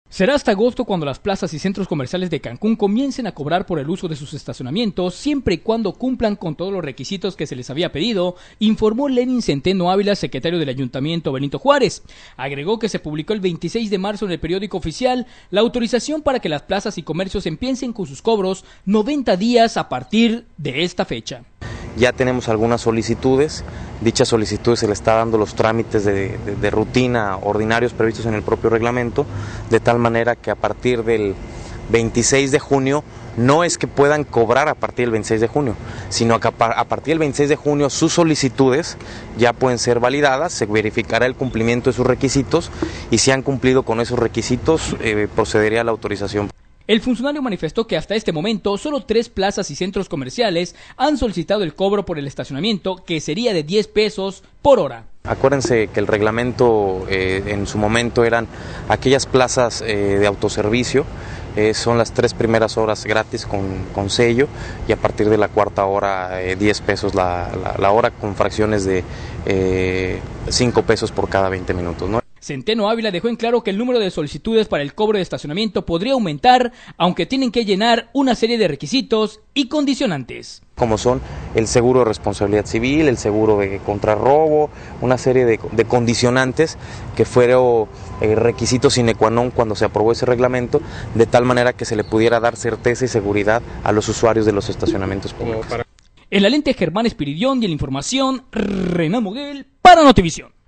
Será hasta agosto cuando las plazas y centros comerciales de Cancún comiencen a cobrar por el uso de sus estacionamientos, siempre y cuando cumplan con todos los requisitos que se les había pedido, informó Lenin Centeno Ávila, secretario del Ayuntamiento Benito Juárez. Agregó que se publicó el 26 de marzo en el periódico oficial la autorización para que las plazas y comercios empiecen con sus cobros 90 días a partir de esta fecha. Ya tenemos algunas solicitudes, dichas solicitudes se le está dando los trámites de rutina ordinarios previstos en el propio reglamento, de tal manera que a partir del 26 de junio no es que puedan cobrar a partir del 26 de junio, sino que a partir del 26 de junio sus solicitudes ya pueden ser validadas, se verificará el cumplimiento de sus requisitos y si han cumplido con esos requisitos procedería a la autorización. El funcionario manifestó que hasta este momento solo 3 plazas y centros comerciales han solicitado el cobro por el estacionamiento, que sería de 10 pesos por hora. Acuérdense que el reglamento en su momento eran aquellas plazas de autoservicio, son las 3 primeras horas gratis con sello y a partir de la 4ª hora 10 pesos la hora con fracciones de 5 pesos por cada 20 minutos, ¿no? Centeno Ávila dejó en claro que el número de solicitudes para el cobro de estacionamiento podría aumentar, aunque tienen que llenar una serie de requisitos y condicionantes. Como son el seguro de responsabilidad civil, el seguro de contrarrobo, una serie de condicionantes que fueron requisitos sine qua non cuando se aprobó ese reglamento, de tal manera que se le pudiera dar certeza y seguridad a los usuarios de los estacionamientos públicos. En la lente Germán Espiridión y en la información, Renan Moguel para Notivisión.